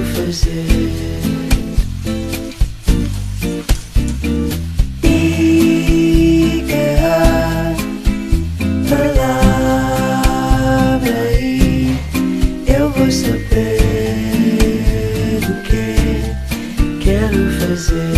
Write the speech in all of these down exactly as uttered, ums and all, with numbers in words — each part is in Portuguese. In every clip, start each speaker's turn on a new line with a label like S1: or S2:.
S1: fazer. Diga a palavra e eu vou saber o que quero fazer.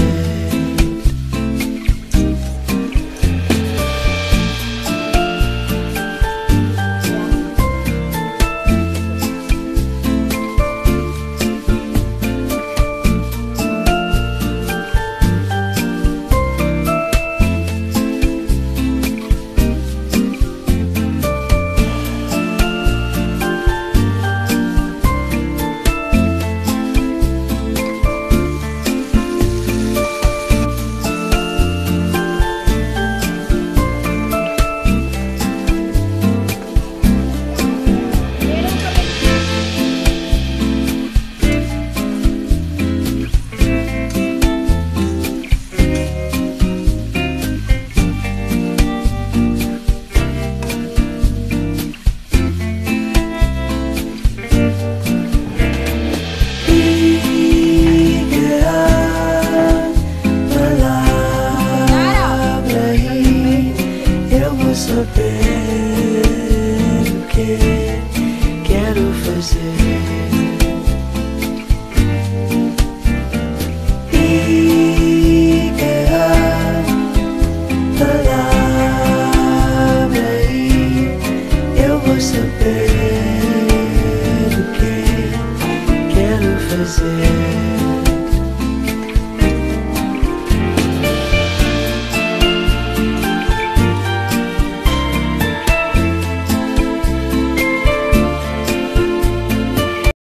S1: Saber o que quero fazer. Diga a palavra e eu vou saber o que quero fazer.